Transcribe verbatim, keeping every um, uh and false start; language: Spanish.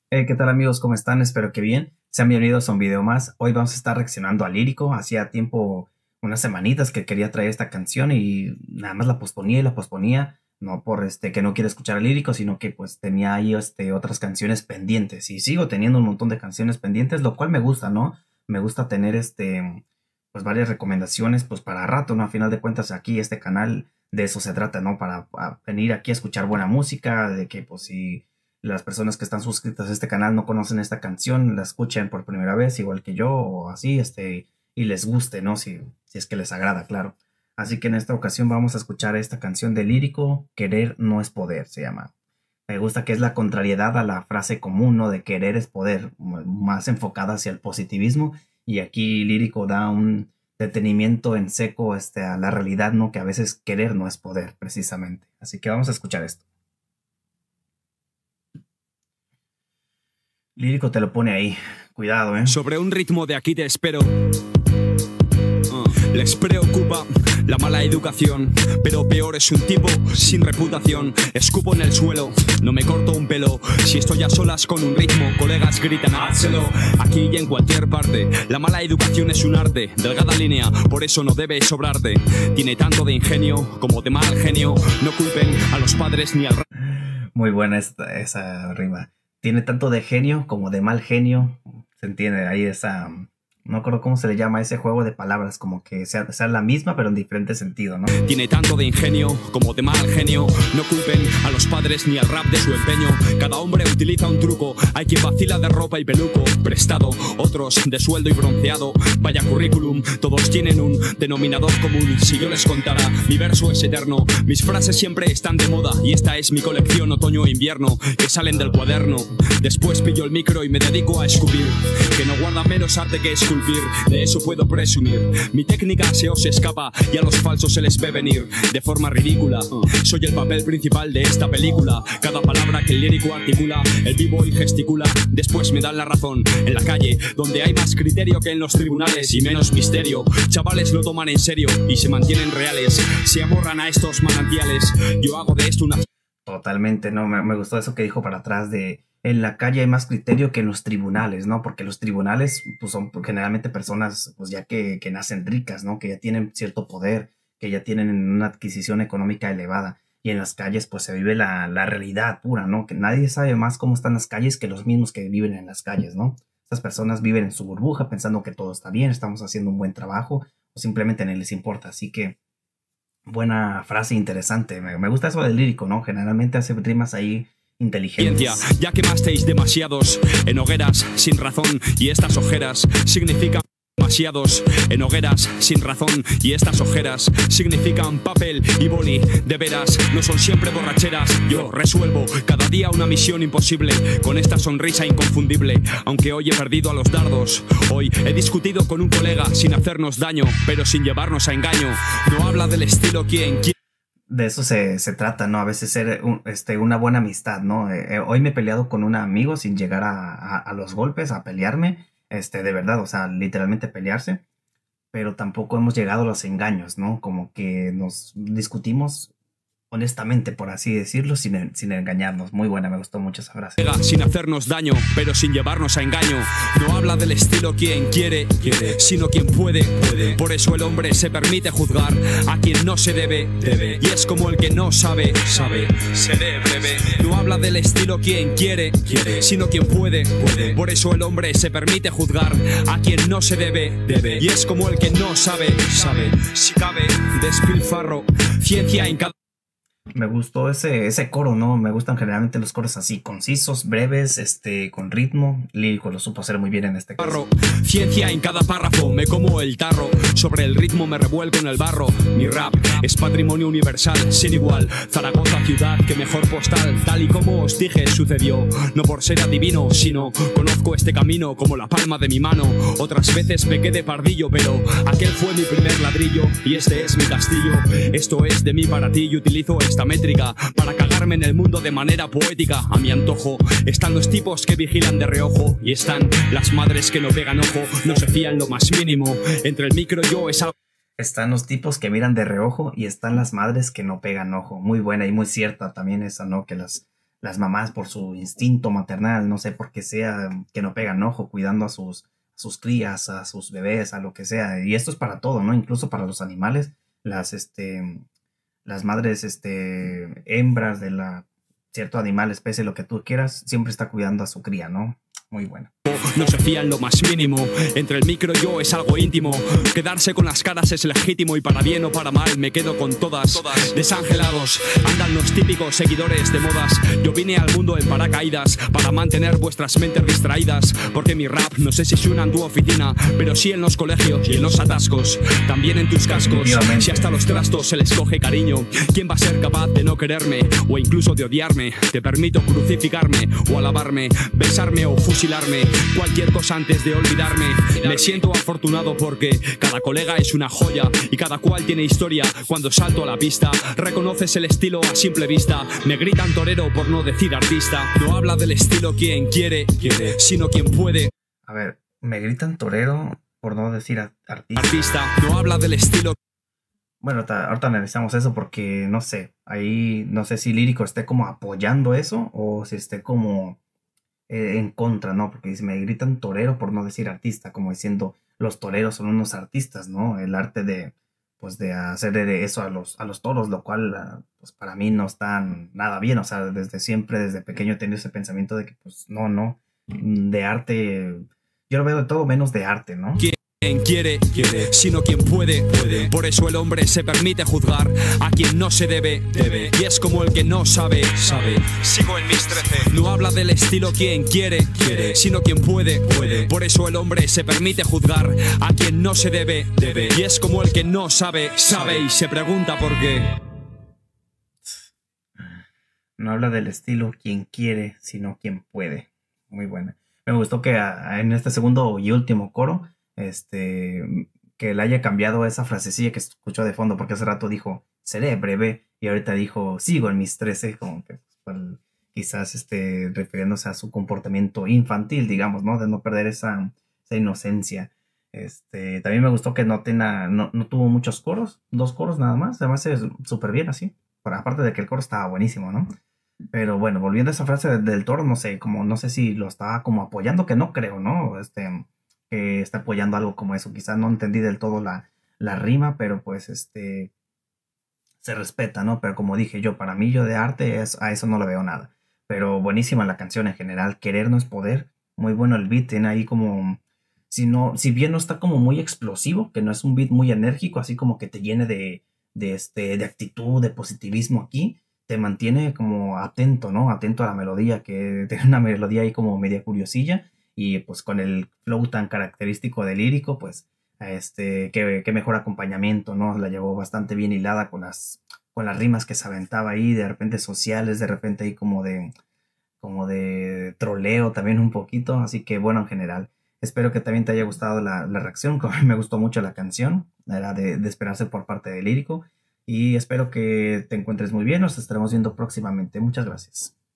Hey, ¿qué tal amigos? ¿Cómo están? Espero que bien. Sean bienvenidos a un video más. Hoy vamos a estar reaccionando a Lírico. Hacía tiempo, unas semanitas que quería traer esta canción y nada más la posponía y la posponía. No por este que no quiero escuchar a Lírico, sino que pues tenía ahí este, otras canciones pendientes. Y sigo teniendo un montón de canciones pendientes, lo cual me gusta, ¿no? Me gusta tener este, pues varias recomendaciones pues para rato, ¿no? A final de cuentas aquí este canal de eso se trata, ¿no? Para, para venir aquí a escuchar buena música, de que pues si las personas que están suscritas a este canal no conocen esta canción, la escuchen por primera vez, igual que yo, o así, este, y les guste, ¿no? Si, si es que les agrada, claro. Así que en esta ocasión vamos a escuchar esta canción de Lírico, Querer no es poder, se llama. Me gusta que es la contrariedad a la frase común, ¿no? De querer es poder, más enfocada hacia el positivismo, y aquí Lírico da un detenimiento en seco este, a la realidad, ¿no? Que a veces querer no es poder, precisamente. Así que vamos a escuchar esto. Lírico te lo pone ahí. Cuidado, ¿eh? Sobre un ritmo de aquí te espero. Uh, les preocupa la mala educación, pero peor es un tipo sin reputación. Escupo en el suelo, no me corto un pelo. Si estoy a solas con un ritmo, colegas gritan házelo. Aquí y en cualquier parte, la mala educación es un arte, delgada línea, por eso no debe sobrarte. Tiene tanto de ingenio como de mal genio. No culpen a los padres ni al... Muy buena esta, esa rima. Tiene tanto de genio como de mal genio. Se entiende ahí esa... No me acuerdo cómo se le llama ese juego de palabras, como que sea, sea la misma pero en diferente sentido, ¿no? Tiene tanto de ingenio como de mal genio. No culpen a los padres ni al rap de su empeño. Cada hombre utiliza un truco. Hay quien vacila de ropa y peluco prestado, otros de sueldo y bronceado. Vaya currículum, todos tienen un denominador común. Si yo les contara, mi verso es eterno. Mis frases siempre están de moda y esta es mi colección otoño e invierno que salen del cuaderno. Después pillo el micro y me dedico a escupir, que no guarda menos arte que esculpir. De eso puedo presumir. Mi técnica se os escapa y a los falsos se les ve venir de forma ridícula. Soy el papel principal de esta película. Cada palabra que el lírico articula, el vivo y gesticula. Después me dan la razón en la calle, donde hay más criterio que en los tribunales y menos misterio. Chavales lo toman en serio y se mantienen reales. Se amorran a estos manantiales. Yo hago de esto una... Totalmente, ¿no? Me, me gustó eso que dijo para atrás de... En la calle hay más criterio que en los tribunales, ¿no? Porque los tribunales pues, son generalmente personas pues ya que, que nacen ricas, ¿no? Que ya tienen cierto poder, que ya tienen una adquisición económica elevada. Y en las calles pues se vive la, la realidad pura, ¿no? Que nadie sabe más cómo están las calles que los mismos que viven en las calles, ¿no? Estas personas viven en su burbuja pensando que todo está bien, estamos haciendo un buen trabajo o simplemente no les importa. Así que buena frase, interesante. Me, me gusta eso del lírico, ¿no? Generalmente hace rimas ahí inteligencias. Ya quemasteis demasiados en hogueras sin razón y estas ojeras significan demasiados en hogueras sin razón y estas ojeras significan papel y boli. De veras, no son siempre borracheras. Yo resuelvo cada día una misión imposible con esta sonrisa inconfundible. Aunque hoy he perdido a los dardos, hoy he discutido con un colega sin hacernos daño, pero sin llevarnos a engaño. No habla del estilo quien quiere. De eso se, se trata, ¿no? A veces ser un, este, una buena amistad, ¿no? Eh, eh, hoy me he peleado con un amigo sin llegar a, a, a los golpes, a pelearme, este, de verdad, o sea, literalmente pelearse, pero tampoco hemos llegado a los engaños, ¿no? Como que nos discutimos honestamente, por así decirlo, sin, sin engañarnos. Muy buena, me gustó mucho esa frase. Sin hacernos daño, pero sin llevarnos a engaño. No habla del estilo quien quiere, quiere, sino quien puede, puede. Por eso el hombre se permite juzgar a quien no se debe, debe. Y es como el que no sabe, sabe, se debe. No habla del estilo quien quiere, quiere, sino quien puede, puede. Por eso el hombre se permite juzgar a quien no se debe, debe. Y es como el que no sabe, sabe, si cabe, despilfarro, ciencia en cada... Me gustó ese, ese coro, ¿no? Me gustan generalmente los coros así, concisos, breves, este, con ritmo. Lírico lo supo hacer muy bien en este caso. Ciencia en cada párrafo, me como el tarro. Sobre el ritmo me revuelco en el barro. Mi rap es patrimonio universal, sin igual. Zaragoza, ciudad, que mejor postal. Tal y como os dije, sucedió. No por ser adivino, sino conozco este camino como la palma de mi mano. Otras veces me quedé pardillo, pero aquel fue mi primer ladrillo y este es mi castillo. Esto es de mí para ti y utilizo esta métrica para cagarme en el mundo de manera poética. A mi antojo están los tipos que vigilan de reojo y están las madres que no pegan ojo, no se fían lo más mínimo. Entre el micro y yo es algo... Están los tipos que miran de reojo y están las madres que no pegan ojo. Muy buena y muy cierta también esa, ¿no? Que las las mamás por su instinto maternal, no sé por qué sea, que no pegan ojo cuidando a sus, a sus crías, a sus bebés, a lo que sea. Y esto es para todo, ¿no? Incluso para los animales, las, este, las madres, este, hembras de la cierto animal, especie, lo que tú quieras, siempre está cuidando a su cría, ¿no? Muy bueno. No se fía en lo más mínimo. Entre el micro y yo es algo íntimo. Quedarse con las caras es legítimo. Y para bien o para mal me quedo con todas, todas. Desangelados andan los típicos seguidores de modas. Yo vine al mundo en paracaídas para mantener vuestras mentes distraídas. Porque mi rap no sé si suena en tu oficina, pero sí en los colegios y en los atascos. También en tus cascos. Si hasta los trastos se les coge cariño, ¿quién va a ser capaz de no quererme o incluso de odiarme? Te permito crucificarme o alabarme, besarme o fusilarme, cualquier cosa antes de olvidarme. Me siento afortunado porque cada colega es una joya y cada cual tiene historia. Cuando salto a la pista, reconoces el estilo a simple vista. Me gritan torero por no decir artista. No habla del estilo quien quiere, quiere, sino quien puede. A ver, me gritan torero por no decir artista. Artista, no habla del estilo. Bueno, ahorita analizamos eso porque no sé, ahí no sé si Lírico esté como apoyando eso o si esté como Eh, en contra, ¿no? Porque dice, me gritan torero por no decir artista, como diciendo, los toreros son unos artistas, ¿no? El arte de, pues, de hacer eso a los, a los toros, lo cual, pues, para mí no está nada bien, o sea, desde siempre, desde pequeño he tenido ese pensamiento de que, pues, no, no, de arte, yo lo veo de todo menos de arte, ¿no? Quien quiere, quiere, sino quien puede, puede. Por eso el hombre se permite juzgar a quien no se debe, debe. Y es como el que no sabe, sabe. Sigo en mis trece. No habla del estilo quien quiere, quiere, sino quien puede, puede. Por eso el hombre se permite juzgar a quien no se debe, debe. Y es como el que no sabe, sabe y se pregunta por qué. No habla del estilo quien quiere, sino quien puede. Muy buena. Me gustó que a, en este segundo y último coro, Este, que le haya cambiado esa frasecilla que escuchó de fondo, porque hace rato dijo, seré breve, y ahorita dijo, sigo en mis trece, como que pues, quizás este, refiriéndose a su comportamiento infantil, digamos, ¿no? De no perder esa, esa inocencia. Este, también me gustó que no, tenga, no, no tuvo muchos coros, dos coros nada más, además es súper bien así, pero aparte de que el coro estaba buenísimo, ¿no? Pero bueno, volviendo a esa frase del, del toro, no sé, como, no sé si lo estaba como apoyando, que no creo, ¿no? Este... que está apoyando algo como eso. Quizás no entendí del todo la, la rima, pero pues este se respeta, ¿no? Pero como dije yo, para mí yo de arte es, a eso no le veo nada. Pero buenísima la canción en general. Querer no es poder. Muy bueno el beat. Tiene ahí como... Si, no, si bien no está como muy explosivo, que no es un beat muy enérgico, así como que te llene de, de, este, de actitud, de positivismo aquí, te mantiene como atento, ¿no? Atento a la melodía, que tiene una melodía ahí como media curiosilla. Y pues con el flow tan característico de Lírico, pues este, qué, qué mejor acompañamiento, ¿no? La llevó bastante bien hilada con las, con las rimas que se aventaba ahí, de repente sociales, de repente ahí como de, como de troleo también un poquito, así que bueno en general. Espero que también te haya gustado la, la reacción, como a mí me gustó mucho la canción, era de, de esperarse por parte de Lírico, y espero que te encuentres muy bien, nos estaremos viendo próximamente. Muchas gracias.